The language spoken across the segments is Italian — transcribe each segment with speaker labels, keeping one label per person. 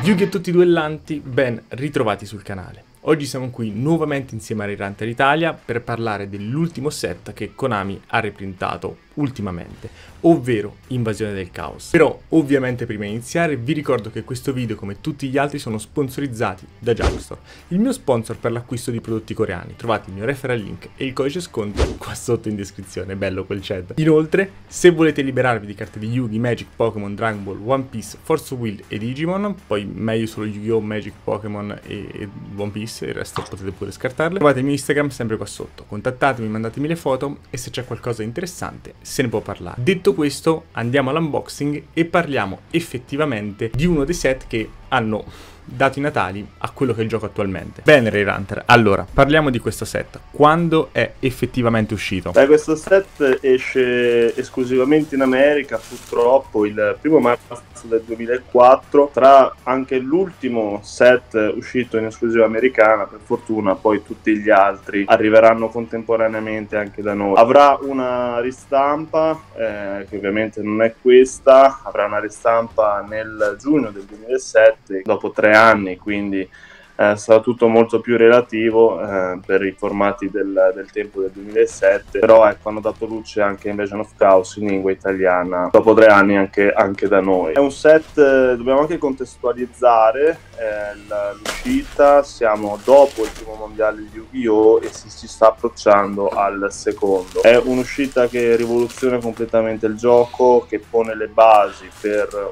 Speaker 1: Yugi e tutti i duellanti, ben ritrovati sul canale. Oggi siamo qui nuovamente insieme a Rerunter Italia per parlare dell'ultimo set che Konami ha riprintato ultimamente, ovvero Invasione del Caos. Però ovviamente prima di iniziare vi ricordo che questo video, come tutti gli altri, sono sponsorizzati da Junkstor, il mio sponsor per l'acquisto di prodotti coreani. Trovate il mio referral link e il codice sconto qua sotto in descrizione, bello quel chat. Inoltre, se volete liberarvi di carte di Yugi, Magic, Pokémon, Dragon Ball, One Piece, Force of Will e Digimon, poi meglio solo Yu-Gi-Oh!, Magic, Pokémon e One Piece, il resto potete pure scartarle, trovate il mio Instagram sempre qua sotto. Contattatemi, mandatemi le foto e se c'è qualcosa di interessante se ne può parlare. Detto questo, andiamo all'unboxing e parliamo effettivamente di uno dei set che hanno dato i natali a quello che gioco attualmente. Bene Rerunter, allora parliamo di questo set. Quando è effettivamente uscito?
Speaker 2: Questo set esce esclusivamente in America, purtroppo il 1° marzo del 2004, tra anche l'ultimo set uscito in esclusiva americana. Per fortuna poi tutti gli altri arriveranno contemporaneamente anche da noi. Avrà una ristampa che ovviamente non è questa, avrà una ristampa nel giugno del 2007, dopo 3 anni, quindi sarà tutto molto più relativo per i formati del tempo del 2007, però ecco, hanno dato luce anche Invasion of Chaos in lingua italiana dopo 3 anni anche da noi. È un set, dobbiamo anche contestualizzare l'uscita, siamo dopo il primo mondiale di Yu-Gi-Oh! E si sta approcciando al secondo. È un'uscita che rivoluziona completamente il gioco, che pone le basi per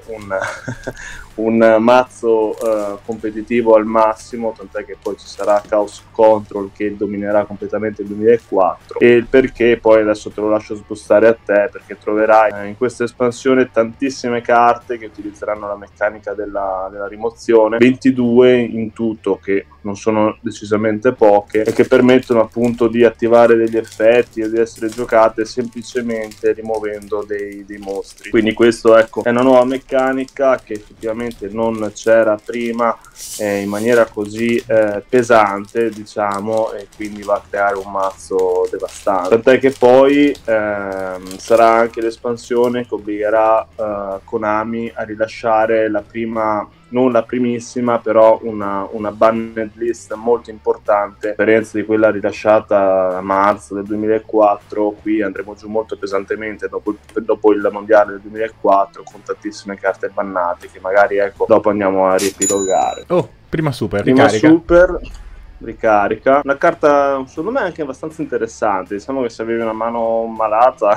Speaker 2: un mazzo competitivo al massimo, tant'è che poi ci sarà Chaos Control che dominerà completamente il 2004. E il perché poi adesso te lo lascio spostare a te, perché troverai in questa espansione tantissime carte che utilizzeranno la meccanica della rimozione, 22 in tutto, che non sono decisamente poche e che permettono appunto di attivare degli effetti e di essere giocate semplicemente rimuovendo dei mostri. Quindi questo, ecco, è una nuova meccanica che effettivamente non c'era prima in maniera così pesante, diciamo, e quindi va a creare un mazzo devastante. Tant'è che poi sarà anche l'espansione che obbligherà Konami a rilasciare la prima, non la primissima, però una banned list molto importante, a differenza di quella rilasciata a marzo del 2004. Qui andremo giù molto pesantemente dopo il mondiale del 2004, con tantissime carte bannate che magari, ecco, dopo andiamo a riepilogare.
Speaker 1: Oh, prima ricarica.
Speaker 2: Super ricarica, una carta secondo me anche abbastanza interessante. Diciamo che se avevi una mano malata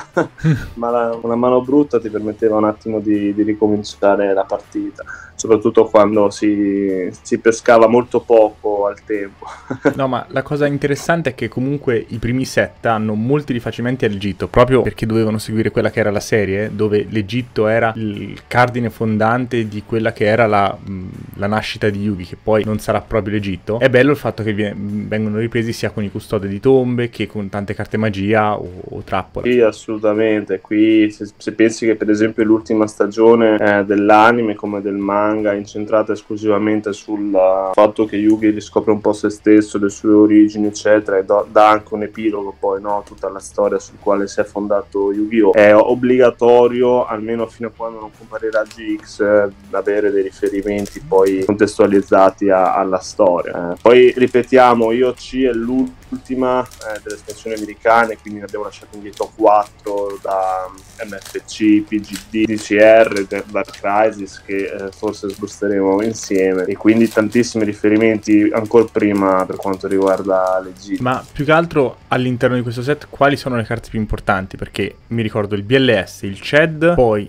Speaker 2: una mano brutta ti permetteva un attimo di ricominciare la partita, soprattutto quando si pescava molto poco al tempo.
Speaker 1: No, ma la cosa interessante è che comunque i primi set hanno molti rifacimenti all'Egitto, proprio perché dovevano seguire quella che era la serie, dove l'Egitto era il cardine fondante di quella che era la nascita di Yugi, che poi non sarà proprio l'Egitto. È bello il fatto che vengono ripresi sia con i custodi di tombe che con tante carte magia o trappole.
Speaker 2: Sì, assolutamente. Qui se pensi che per esempio l'ultima stagione dell'anime come del manga è incentrata esclusivamente sul fatto che Yugi riscopre un po' se stesso, le sue origini eccetera, e dà anche un epilogo poi, no? Tutta la storia sul quale si è fondato Yu-Gi-Oh! È obbligatorio, almeno fino a quando non comparirà GX, avere dei riferimenti poi contestualizzati alla storia. Poi ripetiamo, IOC è l'ultima delle espansioni americane, quindi ne abbiamo lasciato indietro 4 da MFC, PGD, DCR, Dark Crisis, che forse sbusteremo insieme, e quindi tantissimi riferimenti ancora prima per quanto riguarda le G.
Speaker 1: Ma più che altro all'interno di questo set quali sono le carte più importanti? Perché mi ricordo il BLS, il CED, poi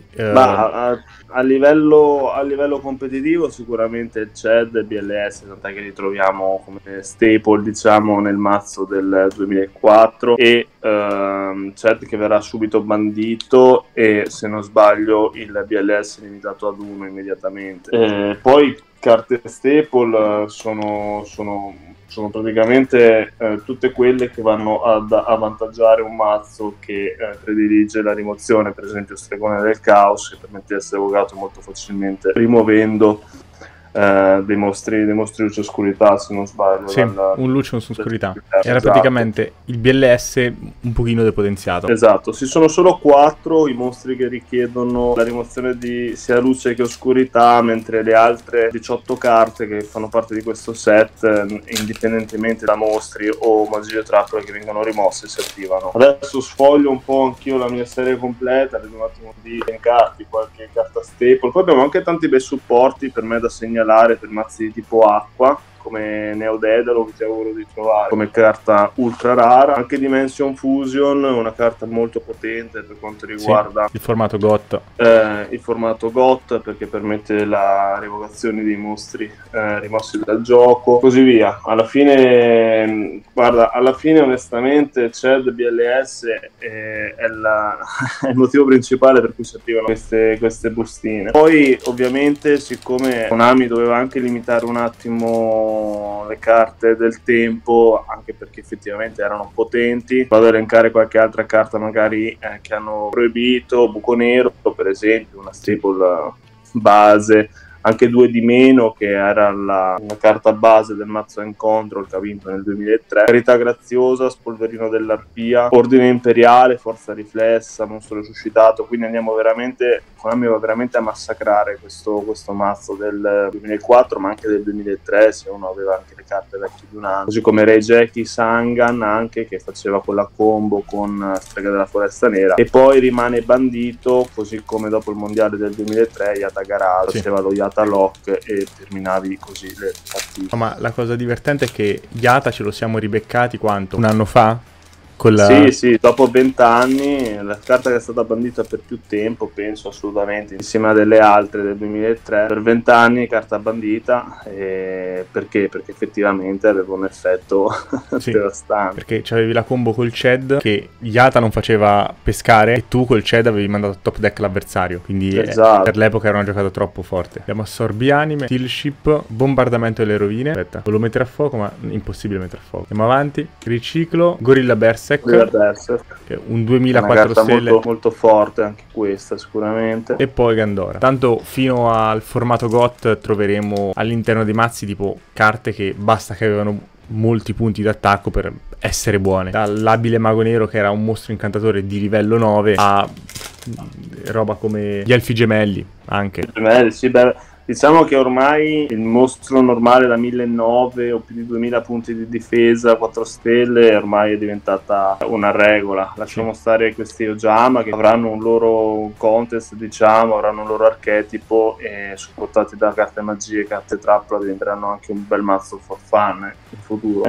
Speaker 2: a livello competitivo sicuramente il CED e il BLS, tant'è che li troviamo come staple, diciamo, nel mazzo del 2004, e CED che verrà subito bandito, e se non sbaglio il BLS limitato ad 1 immediatamente. Poi carte staple sono praticamente tutte quelle che vanno ad avvantaggiare un mazzo che predilige la rimozione, per esempio Stregone del Caos, che permette di essere evocato molto facilmente rimuovendo dei mostri luce oscurità, se non sbaglio.
Speaker 1: Sì, un luce e un oscurità. Era
Speaker 2: esatto.
Speaker 1: praticamente il BLS un pochino depotenziato.
Speaker 2: Esatto, ci sono solo 4 i mostri che richiedono la rimozione di sia luce che oscurità, mentre le altre 18 carte che fanno parte di questo set, indipendentemente da mostri o magie trappole che vengono rimosse, si attivano. Adesso sfoglio un po' anch'io la mia serie completa, vedo un attimo di elencarti qualche carta staple. Poi abbiamo anche tanti bei supporti per me da segnalare per mazzi di tipo acqua, come Neo Daedalo, che ti auguro di trovare come carta ultra rara. Anche Dimension Fusion, una carta molto potente per quanto riguarda
Speaker 1: il formato GOT.
Speaker 2: Il formato GOT, perché permette la revocazione dei mostri rimossi dal gioco, così via. Alla fine, guarda, onestamente CED BLS è il motivo principale per cui si attivano queste bustine. Poi ovviamente, siccome Konami doveva anche limitare un attimo le carte del tempo, anche perché effettivamente erano potenti, vado ad elencare qualche altra carta magari che hanno proibito. Buco Nero, per esempio, una staple base, anche 2 di meno, che era una carta base del mazzo Encontro che ha vinto nel 2003. Carità Graziosa, Spolverino dell'Arpia, Ordine Imperiale, Forza Riflessa, Mostro Resuscitato. Quindi andiamo veramente, Konami va veramente a massacrare questo mazzo del 2004, ma anche del 2003, se uno aveva anche le carte vecchie di un anno. Così come Ray Jackie Sangan, anche, che faceva quella combo con Strega della Foresta Nera. E poi rimane bandito, così come dopo il mondiale del 2003 Yata Garage, faceva lo Yata Lock e terminavi così le partite.
Speaker 1: Ma la cosa divertente è che Yata ce lo siamo ribeccati quanto? Un anno fa?
Speaker 2: Sì, dopo 20 anni, la carta che è stata bandita per più tempo, penso assolutamente, insieme a delle altre del 2003, per 20 anni carta bandita, perché effettivamente aveva un effetto devastante.
Speaker 1: Perché c'avevi la combo col CED che Yata non faceva pescare e tu col CED avevi mandato a top deck l'avversario, quindi
Speaker 2: esatto.
Speaker 1: Per l'epoca era una giocata troppo forte. Abbiamo Assorbi Anime, Steel Ship, Bombardamento delle rovine. Aspetta, volevo mettere a fuoco ma impossibile mettere a fuoco. Andiamo avanti, Riciclo, Gorilla Berserk, un 2004 stelle,
Speaker 2: molto forte anche questa sicuramente.
Speaker 1: E poi Gandora. Tanto fino al formato GOT troveremo all'interno dei mazzi tipo carte che basta che avevano molti punti d'attacco per essere buone, dall'abile mago nero che era un mostro incantatore di livello 9 a roba come gli elfi gemelli anche.
Speaker 2: Gemelli, sì, beh. Diciamo che ormai il mostro normale da 1900 o più di 2000 punti di difesa, 4 stelle, ormai è diventata una regola. Lasciamo stare questi Ojama che avranno un loro contest, diciamo, avranno un loro archetipo e supportati da carte magie e carte trappola diventeranno anche un bel mazzo for fun in futuro.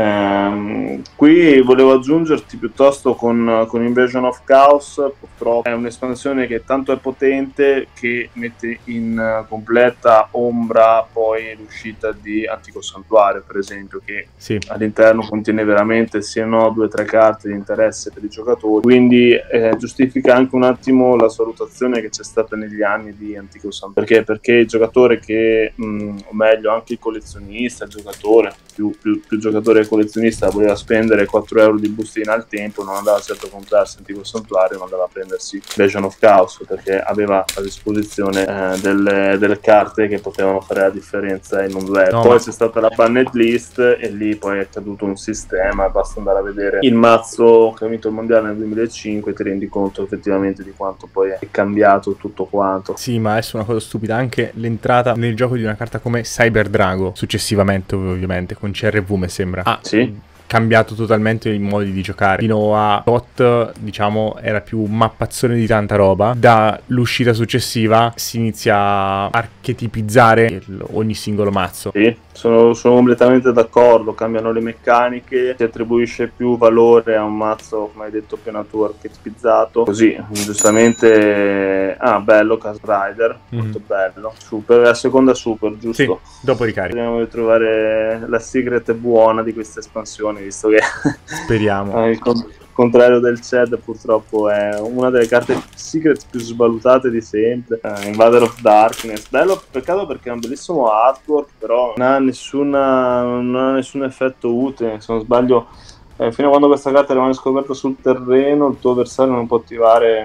Speaker 2: Qui volevo aggiungerti piuttosto con Invasion of Chaos. Purtroppo è un'espansione che tanto è potente che mette in completa ombra poi l'uscita di Antico Santuario, per esempio, che all'interno contiene veramente sì e no 2 o 3 carte di interesse per i giocatori, quindi giustifica anche un attimo la salutazione che c'è stata negli anni di Antico Santuario. Perché il giocatore che o meglio anche il collezionista, il giocatore più giocatore che collezionista voleva spendere 4 euro di bustina al tempo, non andava certo a comprarsi Antico Santuario, ma andava a prendersi Legion of Chaos, perché aveva a disposizione delle carte che potevano fare la differenza in un duello. Poi c'è stata la banned list e lì poi è caduto un sistema, basta andare a vedere il mazzo che ha vinto il mondiale nel 2005 e ti rendi conto effettivamente di quanto poi è cambiato tutto quanto.
Speaker 1: Sì, ma adesso una cosa stupida, anche l'entrata nel gioco di una carta come Cyber Drago, successivamente ovviamente con CRV mi sembra. Cambiato totalmente i modi di giocare. Fino a GOT, diciamo, era più mappazzone di tanta roba. Dall'uscita successiva si inizia a archetipizzare ogni singolo mazzo.
Speaker 2: Sì, sono completamente d'accordo. Cambiano le meccaniche, si attribuisce più valore a un mazzo, come hai detto, più archetipizzato. Così, giustamente. Bello Cast Rider, molto bello. Super, la seconda super, giusto?
Speaker 1: Sì, dopo ricarica.
Speaker 2: Speriamo di trovare la secret buona di questa espansione, visto che
Speaker 1: speriamo.
Speaker 2: Il contrario del CED purtroppo è una delle carte secret più svalutate di sempre. Invader of Darkness, bello, peccato perché è un bellissimo artwork, però non ha nessun effetto utile, se non sbaglio. Fino a quando questa carta rimane scoperta sul terreno, il tuo avversario non può attivare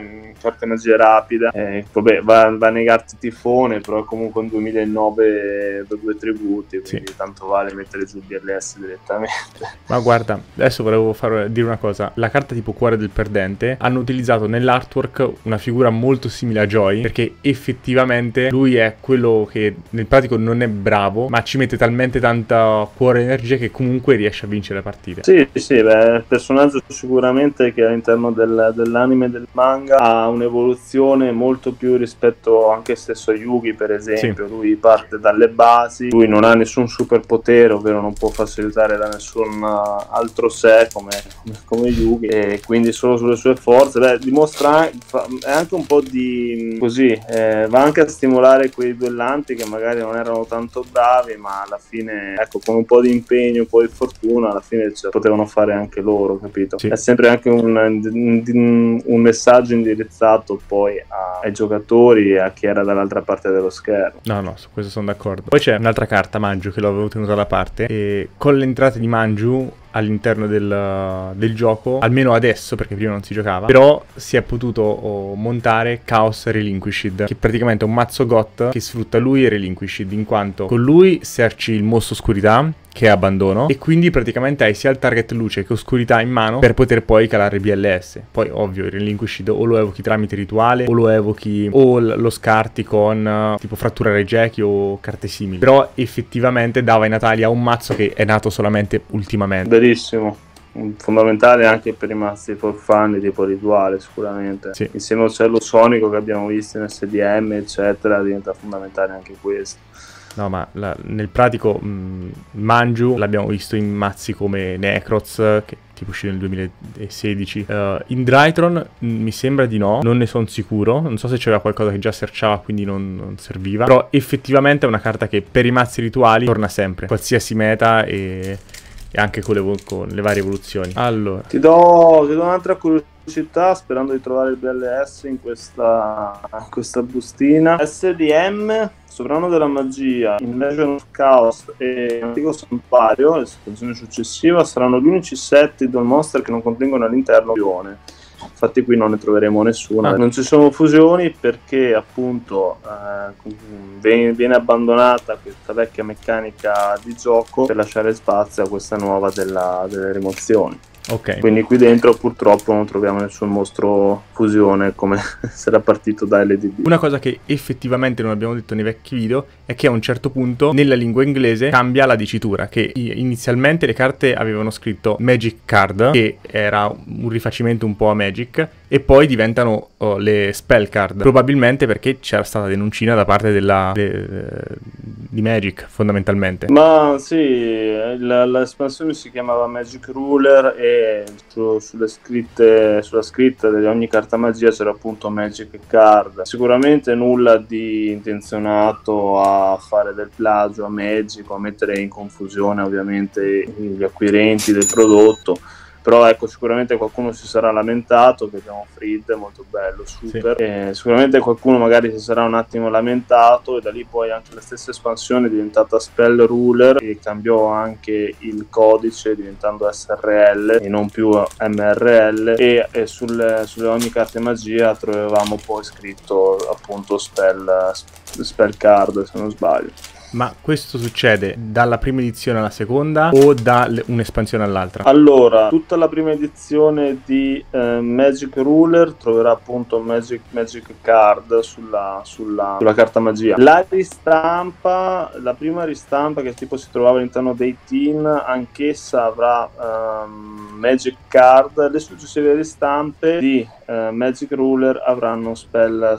Speaker 2: carte magie rapide. Vabbè, va a negarti Tifone, però è comunque un 2009 da 2 tributi, quindi tanto vale mettere giù BLS direttamente.
Speaker 1: Ma guarda, adesso volevo dire una cosa. La carta tipo Cuore del Perdente hanno utilizzato nell'artwork una figura molto simile a Joy, perché effettivamente lui è quello che nel pratico non è bravo, ma ci mette talmente tanta cuore e energia che comunque riesce a vincere le partite.
Speaker 2: Sì, beh, personaggio sicuramente che all'interno dell'anime e del manga ha un'evoluzione molto più rispetto anche stesso a Yugi, per esempio. Lui parte dalle basi, lui non ha nessun superpotere, ovvero non può facilitare da nessun altro sé come Yugi, e quindi solo sulle sue forze. Beh, dimostra è anche un po' di così, va anche a stimolare quei duellanti che magari non erano tanto bravi, ma alla fine, ecco, con un po' di impegno, un po' di fortuna, alla fine potevano fare anche loro, capito? È sempre anche un messaggio indirizzato poi ai giocatori e a chi era dall'altra parte dello schermo.
Speaker 1: No, su questo sono d'accordo. Poi c'è un'altra carta, Manju, che l'avevo tenuta da parte, e con l'entrata di Manju all'interno del gioco, almeno adesso perché prima non si giocava, però si è potuto montare Chaos Relinquished, che praticamente è un mazzo GOT che sfrutta lui e Relinquished, in quanto con lui serci il mostro oscurità, che è abbandono, e quindi praticamente hai sia il target luce che oscurità in mano per poter poi calare BLS. Poi ovvio il Relinquished o lo evochi tramite rituale, o lo evochi o lo scarti con tipo frattura Regechi o carte simili, però effettivamente dava i Natalia un mazzo che è nato solamente ultimamente.
Speaker 2: Verissimo, fondamentale anche per i mazzi for fun tipo rituale, sicuramente. Insieme al uccello sonico che abbiamo visto in SDM eccetera, diventa fondamentale anche questo.
Speaker 1: No, ma nel pratico Manju l'abbiamo visto in mazzi come Necroz, che tipo uscito nel 2016. In Drytron mi sembra di no, non ne sono sicuro. Non so se c'era qualcosa che già searchava, quindi non serviva. Però effettivamente è una carta che per i mazzi rituali torna sempre, qualsiasi meta e anche con le varie evoluzioni. Allora,
Speaker 2: ti do un'altra curiosità, sperando di trovare il BLS in questa bustina. SDM, Sovrano della Magia, Invasion of Chaos e Antico Santuario, l'espansione successiva, saranno gli unici set di Duel Monster che non contengono all'interno fusione. Infatti qui non ne troveremo nessuna. Non ci sono fusioni perché appunto viene abbandonata questa vecchia meccanica di gioco per lasciare spazio a questa nuova delle rimozioni. Quindi qui dentro purtroppo non troviamo nessun mostro fusione come se era partito da LDB.
Speaker 1: Una cosa che effettivamente non abbiamo detto nei vecchi video è che a un certo punto nella lingua inglese cambia la dicitura, che inizialmente le carte avevano scritto Magic Card, che era un rifacimento un po' a Magic, e poi diventano le Spell Card, probabilmente perché c'era stata denuncina da parte di Magic fondamentalmente.
Speaker 2: Ma sì, l'espansione si chiamava Magic Ruler e sulla scritta di ogni carta magia c'era appunto Magic Card. Sicuramente nulla di intenzionato a fare del plagio a Magic o a mettere in confusione ovviamente gli acquirenti del prodotto. Però ecco, sicuramente qualcuno si sarà lamentato, vediamo Fried, molto bello, super. Sicuramente qualcuno magari si sarà un attimo lamentato, e da lì poi anche la stessa espansione è diventata Spell Ruler e cambiò anche il codice diventando SRL e non più MRL, e sulle ogni carte magia trovavamo poi scritto appunto spell Card, se non sbaglio.
Speaker 1: Ma questo succede dalla prima edizione alla seconda o da un'espansione all'altra?
Speaker 2: Allora, tutta la prima edizione di Magic Ruler troverà appunto Magic Card sulla carta magia. La prima ristampa che tipo si trovava all'interno dei teen, anch'essa avrà Magic Card. Le successive ristampe di Magic Ruler avranno Spell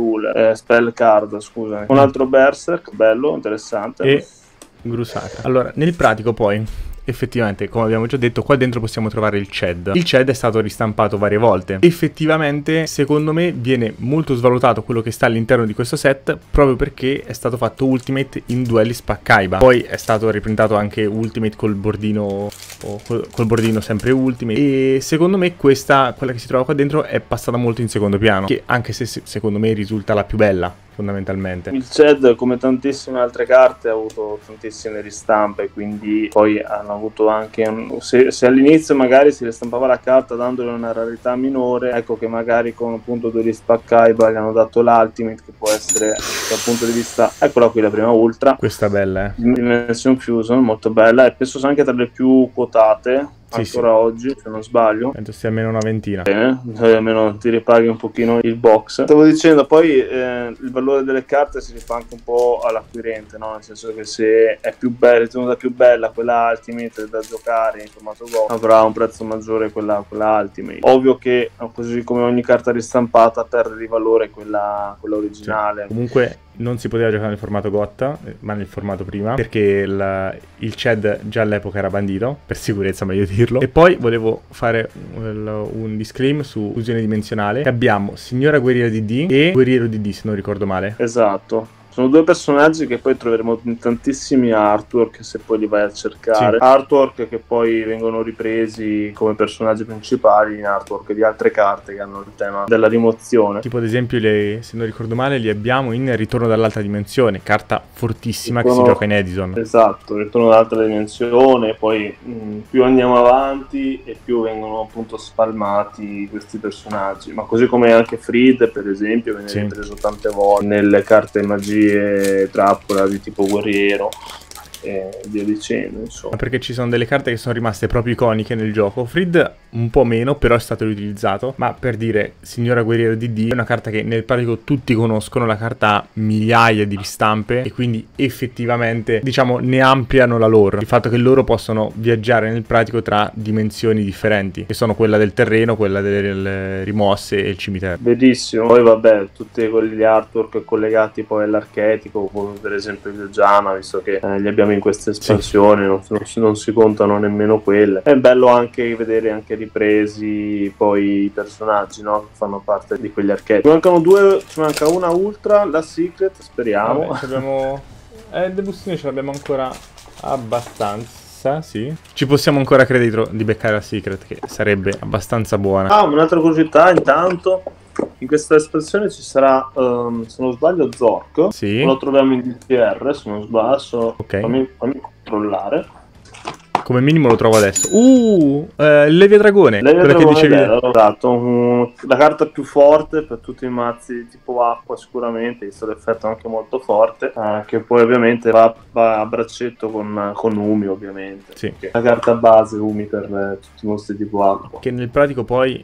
Speaker 2: Card, scusami. Un altro Berserk, bello, interessante.
Speaker 1: E Grusaka. Allora, nel pratico poi, effettivamente, come abbiamo già detto, qua dentro possiamo trovare il CED. Il CED è stato ristampato varie volte. Effettivamente, secondo me, viene molto svalutato quello che sta all'interno di questo set, proprio perché è stato fatto Ultimate in Duelist Pack Kaiba. Poi è stato riprintato anche Ultimate col bordino, col bordino sempre Ultimate. E secondo me quella che si trova qua dentro è passata molto in secondo piano, che anche se secondo me risulta la più bella. fondamentalmente.
Speaker 2: Il CED, come tantissime altre carte, ha avuto tantissime ristampe, quindi poi hanno avuto anche se all'inizio magari si ristampava la carta dandole una rarità minore, ecco che magari con appunto degli Spaccaiba gli hanno dato l'Ultimate, che può essere dal punto di vista, eccola qui la prima Ultra,
Speaker 1: Questa bella,
Speaker 2: Dimension Fusion, molto bella, e penso sia anche tra le più quotate ancora oggi, se non sbaglio.
Speaker 1: Penso sia almeno una ventina.
Speaker 2: Bene, almeno ti ripaghi un pochino il box. Stavo dicendo, poi il valore delle carte si rifà anche un po' all'acquirente, no? Nel senso che se è più bella, ritenuta più bella quella Ultimate da giocare in formato Go, avrà un prezzo maggiore quella Ultimate. Ovvio che così come ogni carta ristampata perde di valore quella originale.
Speaker 1: Sì. Comunque non si poteva giocare nel formato Gotta, ma nel formato prima, perché il CED già all'epoca era bandito, per sicurezza meglio dirlo. E poi volevo fare un disclaim su fusione dimensionale. Abbiamo Signora Guerriera DD e Guerriero DD, se non ricordo male.
Speaker 2: Esatto. Sono due personaggi che poi troveremo in tantissimi artwork, se poi li vai a cercare. Sì. Artwork che poi vengono ripresi come personaggi principali in artwork di altre carte che hanno il tema della rimozione.
Speaker 1: Tipo ad esempio, se non ricordo male, li abbiamo in Ritorno dall'altra dimensione, carta fortissima che si gioca in Edison.
Speaker 2: Esatto, Ritorno dall'altra dimensione, poi più andiamo avanti e più vengono appunto spalmati questi personaggi. Ma così come anche Fried, per esempio, viene ripreso tante volte nelle carte magie, trappola di tipo guerriero e via dicendo, insomma.
Speaker 1: Perché ci sono delle carte che sono rimaste proprio iconiche nel gioco. Fried un po' meno, però è stato riutilizzato. Ma per dire, Signora Guerriera DD è una carta che nel pratico tutti conoscono. La carta ha migliaia di ristampe e quindi effettivamente, diciamo, ne ampliano la lore. Il fatto che loro possono viaggiare nel pratico tra dimensioni differenti, che sono quella del terreno, quella delle rimosse e il cimitero.
Speaker 2: Bellissimo. Poi vabbè, tutti quegli artwork collegati poi all'archetipo, come per esempio il Giana, visto che li abbiamo in queste espansioni, sì. non si contano nemmeno quelle. È bello anche vedere anche ripresi poi i personaggi, no? Che fanno parte di quegli archetipi. Mancano due, ci manca una Ultra, la Secret, speriamo.
Speaker 1: Vabbè, abbiamo le bustine ce l'abbiamo ancora abbastanza, sì. Ci possiamo ancra credere di beccare la Secret, che sarebbe abbastanza buona.
Speaker 2: Ah, un'altra curiosità intanto. In questa espansione ci sarà, se non sbaglio, Zork.
Speaker 1: Sì.
Speaker 2: Lo troviamo in DTR, se non sbaglio.
Speaker 1: Ok.
Speaker 2: Fammi controllare.
Speaker 1: Come minimo lo trovo adesso. Levia Dragone. Quella che dicevi.
Speaker 2: Esatto, la carta più forte per tutti i mazzi tipo acqua sicuramente, visto l'effetto anche molto forte, che poi ovviamente va a braccetto con Umi, ovviamente.
Speaker 1: Sì.
Speaker 2: La carta base Umi per tutti i mostri tipo acqua.
Speaker 1: Che nel pratico poi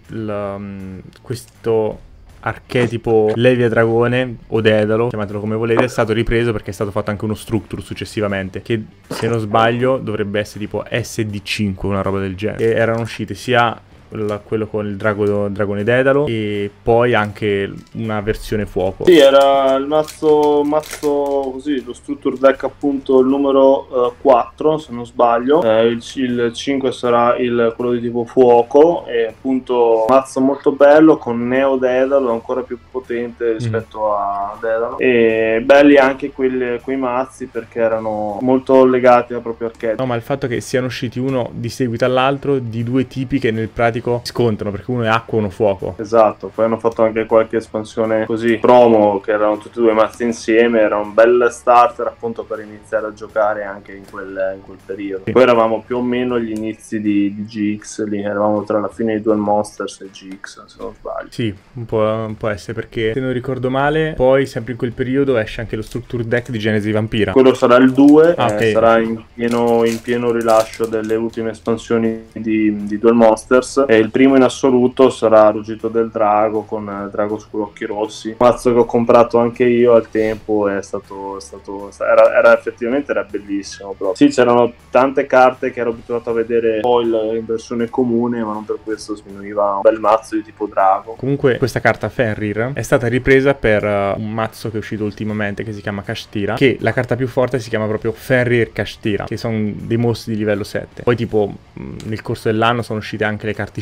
Speaker 1: questo archetipo Levia Dragone o Dedalo, chiamatelo come volete, è stato ripreso perché è stato fatto anche uno structure successivamente, che se non sbaglio dovrebbe essere tipo SD5, una roba del genere. E erano uscite sia quello con il dragone Dedalo e poi anche una versione fuoco.
Speaker 2: Sì, era il mazzo così, lo structure deck appunto il numero 4 se non sbaglio, il 5 sarà quello di tipo fuoco, e appunto mazzo molto bello con Neo Dedalo ancora più potente rispetto a Dedalo, e belli anche quei mazzi perché erano molto legati al proprio archetipo.
Speaker 1: No, ma il fatto che siano usciti uno di seguito all'altro di due tipi che nel pratico scontrano, perché uno è acqua e uno fuoco.
Speaker 2: Esatto, poi hanno fatto anche qualche espansione così promo che erano tutti e due mazzi insieme, era un bel starter appunto per iniziare a giocare anche in quel periodo. Sì. Poi eravamo più o meno agli inizi di GX, lì eravamo tra la fine di Duel Monsters e GX se non sbaglio.
Speaker 1: Sì, un po' essere, perché se non ricordo male poi sempre in quel periodo esce anche lo structure deck di Genesi Vampira.
Speaker 2: Quello sarà il 2,
Speaker 1: okay.
Speaker 2: Sarà in pieno rilascio delle ultime espansioni di Duel Monsters. E il primo in assoluto sarà Ruggito del Drago con Drago Scuro Occhi Rossi, mazzo che ho comprato anche io al tempo, era effettivamente era bellissimo proprio. Sì, c'erano tante carte che ero abituato a vedere foil in versione comune, ma non per questo sminuiva un bel mazzo di tipo drago.
Speaker 1: Comunque questa carta Fenrir è stata ripresa per un mazzo che è uscito ultimamente che si chiama Kashtira, che la carta più forte si chiama proprio Fenrir Kashtira, che sono dei mostri di livello 7. Poi tipo nel corso dell'anno sono uscite anche le carte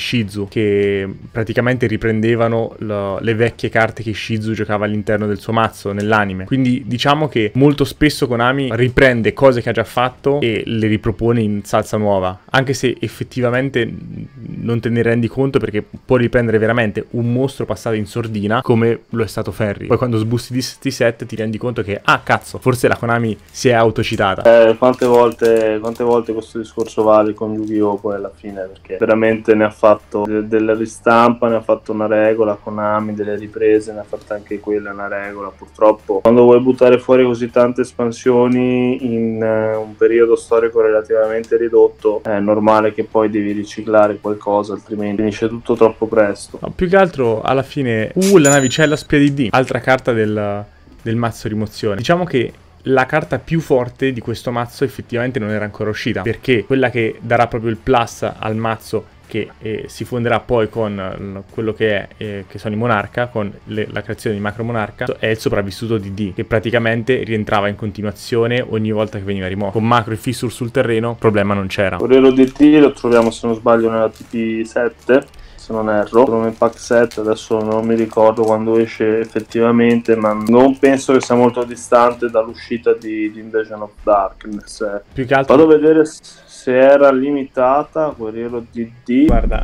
Speaker 1: Shizu, che praticamente riprendevano le vecchie carte che Shizu giocava all'interno del suo mazzo nell'anime. Quindi diciamo che molto spesso Konami riprende cose che ha già fatto e le ripropone in salsa nuova, anche se effettivamente non te ne rendi conto, perché può riprendere veramente un mostro passato in sordina come lo è stato Ferry. Poi quando sbusti di sti set ti rendi conto che cazzo, forse la Konami si è autocitata.
Speaker 2: Quante volte questo discorso vale con Yu-Gi-Oh! Poi alla fine, perché veramente ne ha fatto della ristampa, ne ha fatto una regola, Konami delle riprese, ne ha fatta anche quella una regola. Purtroppo quando vuoi buttare fuori così tante espansioni in un periodo storico relativamente ridotto, è normale che poi devi riciclare qualcosa, altrimenti finisce tutto troppo presto.
Speaker 1: No, più che altro alla fine la navicella Spia di D, altra carta del mazzo rimozione. Diciamo che la carta più forte di questo mazzo effettivamente non era ancora uscita, perché quella che darà proprio il plus al mazzo, che si fonderà poi con quello che sono i Monarca, con la creazione di Macro Monarca, è il sopravvissuto di D, che praticamente rientrava in continuazione ogni volta che veniva rimosso. Con Macro e Fissure sul terreno, problema non c'era.
Speaker 2: Corriero di D lo troviamo, se non sbaglio, nella TP7, se non erro, come pack 7, adesso non mi ricordo quando esce effettivamente, ma non penso che sia molto distante dall'uscita di Invasion of Darkness.
Speaker 1: Più che altro
Speaker 2: vado a vedere se era limitata, Guerriero DD.
Speaker 1: Guarda,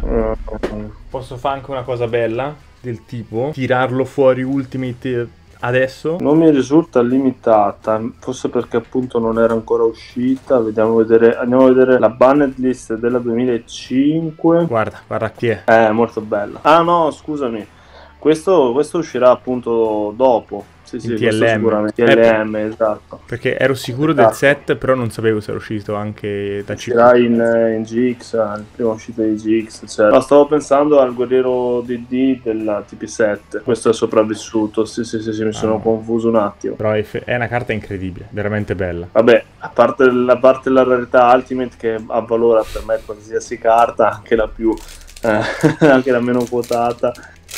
Speaker 1: posso fare anche una cosa bella, del tipo tirarlo fuori Ultimate adesso.
Speaker 2: Non mi risulta limitata, forse perché appunto non era ancora uscita. Andiamo a vedere la banned list della 2005.
Speaker 1: Guarda chi è.
Speaker 2: È molto bella. Ah no, scusami, questo uscirà appunto dopo. Sì,
Speaker 1: TLM.
Speaker 2: Sicuramente TLM, esatto.
Speaker 1: Perché ero sicuro del set, però non sapevo se era uscito anche da CP.
Speaker 2: Uscirà in GX, il primo uscita di GX, cioè. No, stavo pensando al Guerriero DD della TP7. Questo è sopravvissuto. Sì, mi sono confuso un attimo.
Speaker 1: Però è una carta incredibile, veramente bella.
Speaker 2: Vabbè, a parte la rarità Ultimate, che avvalora per me qualsiasi carta, anche la più anche la meno quotata,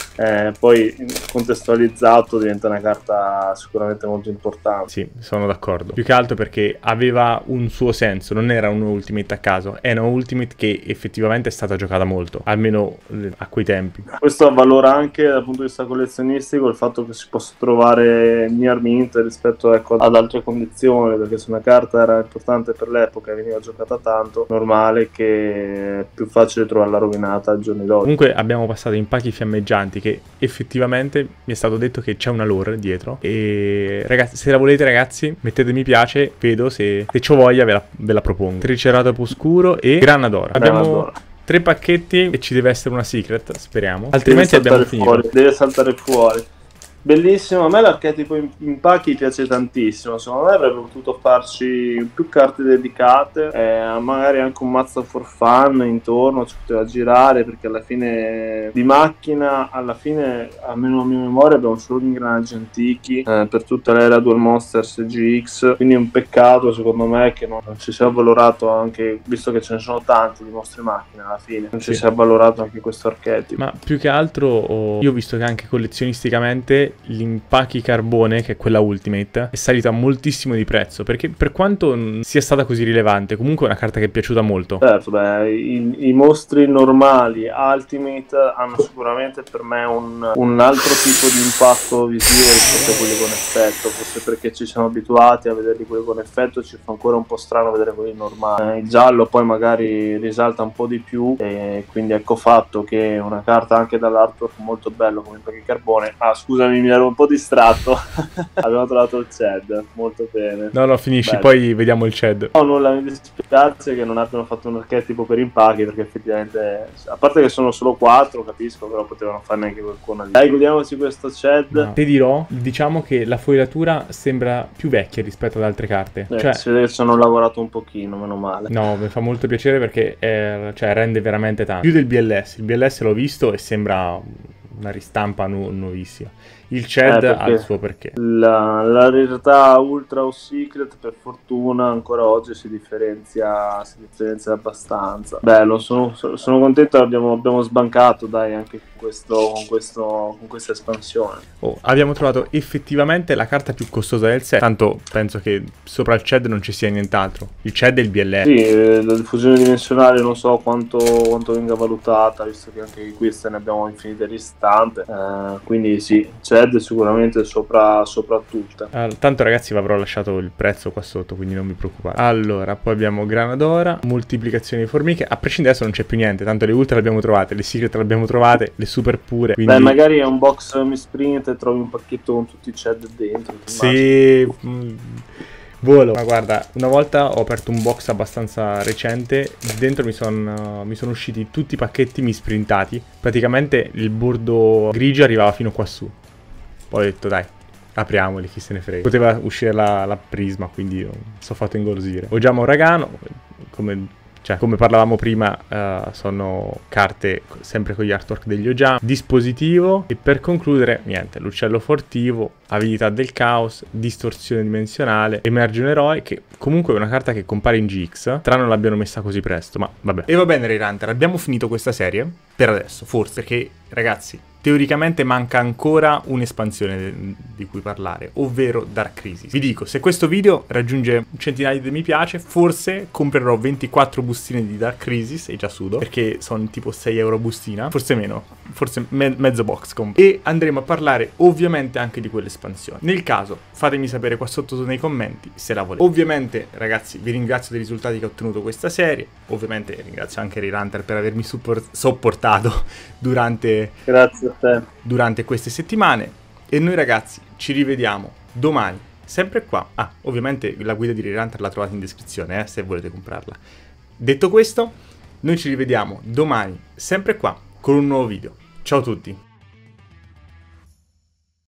Speaker 2: poi contestualizzato diventa una carta sicuramente molto importante.
Speaker 1: Sì, sono d'accordo. Più che altro perché aveva un suo senso, non era un Ultimate a caso, è una Ultimate che effettivamente è stata giocata molto, almeno a quei tempi.
Speaker 2: Questo avvalora anche dal punto di vista collezionistico il fatto che si possa trovare near mint rispetto, ecco, ad altre condizioni, perché se una carta era importante per l'epoca e veniva giocata tanto, normale che è più facile trovarla rovinata ai giorni d'oggi.
Speaker 1: Comunque abbiamo passato in pacchi fiammeggianti, che effettivamente mi è stato detto che c'è una lore dietro, e ragazzi, se la volete ragazzi mettete mi piace, vedo, se c'ho voglia ve la propongo. Triceratopo oscuro e Granadora. Abbiamo 3 pacchetti e ci deve essere una secret, speriamo, altrimenti abbiamo finito.
Speaker 2: Deve saltare fuori. Bellissimo, a me l'archetipo in pacchi piace tantissimo, secondo me avrebbe potuto farci più carte dedicate, magari anche un mazzo for fun intorno, ci poteva girare, perché alla fine di macchina, almeno a mia memoria, abbiamo solo gli ingranaggi antichi per tutta l'era Duel Monsters GX, quindi è un peccato secondo me che non ci sia valorato, anche visto che ce ne sono tanti di mostri macchine, alla fine non ci sia valorato anche questo archetipo.
Speaker 1: Ma più che altro io ho visto che anche collezionisticamente l'impacchi carbone, che è quella Ultimate, è salita moltissimo di prezzo, perché per quanto non sia stata così rilevante, comunque è una carta che è piaciuta molto.
Speaker 2: Certo, i mostri normali Ultimate hanno sicuramente per me un altro tipo di impatto visivo rispetto a quelli con effetto, forse perché ci siamo abituati a vederli quelli con effetto, ci fa ancora un po' strano vedere quelli normali. Il giallo poi magari risalta un po' di più, e quindi ecco fatto che una carta anche dall'artwork molto bello come impacchi carbone. Scusami, mi ero un po' distratto. Abbiamo trovato il CED, molto bene.
Speaker 1: No, finisci,
Speaker 2: bello.
Speaker 1: Poi vediamo il CED.
Speaker 2: No, nulla, mi dispiace che non abbiano fatto un archetipo per impacchi, perché effettivamente, a parte che sono solo 4, capisco, però potevano farne anche qualcuno lì. Dai, godiamoci questo CED.
Speaker 1: No. Ti dirò, diciamo che la foilatura sembra più vecchia rispetto ad altre carte. Cioè,
Speaker 2: si vede che ci hanno lavorato un pochino, meno male.
Speaker 1: No, mi fa molto piacere perché rende veramente tanto. Più del BLS. Il BLS l'ho visto e sembra una ristampa nuovissima. Il CHED ha
Speaker 2: perché
Speaker 1: il suo perché.
Speaker 2: la rarità Ultra o Secret, per fortuna, ancora oggi si differenzia abbastanza. Bello, sono contento, abbiamo sbancato, dai, anche con questa espansione.
Speaker 1: Oh, abbiamo trovato effettivamente la carta più costosa del set, tanto penso che sopra il CHED non ci sia nient'altro. Il CHED è il BLR.
Speaker 2: Sì, la diffusione dimensionale non so quanto venga valutata, visto che anche queste ne abbiamo infinite ristampe, quindi sì, CED è sicuramente sopra tutte.
Speaker 1: Tanto ragazzi vi avrò lasciato il prezzo qua sotto, quindi non vi preoccupate. Allora, poi abbiamo Granadora, moltiplicazione di formiche, a prescindere adesso non c'è più niente, tanto le ultra le abbiamo trovate, le secret le abbiamo trovate, le super pure. Quindi...
Speaker 2: Beh, magari è un box misprint e trovi un pacchetto con tutti i CED dentro.
Speaker 1: Sì, volo. Ma guarda, una volta ho aperto un box abbastanza recente, dentro mi sono usciti tutti i pacchetti misprintati, praticamente il bordo grigio arrivava fino qua su. Poi ho detto dai, apriamoli, chi se ne frega. Poteva uscire la prisma, quindi sono fatto ingolosire. Oggiamo Uragano, come parlavamo prima, sono carte sempre con gli artwork degli Ojama. Dispositivo, e per concludere, niente, l'uccello fortivo, avidità del caos, distorsione dimensionale, emerge un eroe, che comunque è una carta che compare in GX, tra non l'abbiano messa così presto, ma vabbè. E va bene, Ray Hunter, abbiamo finito questa serie, per adesso, forse, perché, ragazzi, teoricamente manca ancora un'espansione di cui parlare, ovvero Dark Crisis. Vi dico, se questo video raggiunge un centinaio di mi piace, forse comprerò 24 bustine di Dark Crisis, e già sudo, perché sono tipo 6 euro bustina, forse meno, forse mezzo box compro. E andremo a parlare ovviamente anche di quell'espansione. Nel caso, fatemi sapere qua sotto nei commenti se la volete. Ovviamente, ragazzi, vi ringrazio dei risultati che ho ottenuto questa serie, ovviamente ringrazio anche Ray Hunter per avermi sopportato durante queste settimane, e noi ragazzi ci rivediamo domani sempre qua. Ovviamente la guida di Ray Hunter la trovate in descrizione, se volete comprarla. Detto questo, noi ci rivediamo domani sempre qua con un nuovo video. Ciao a tutti.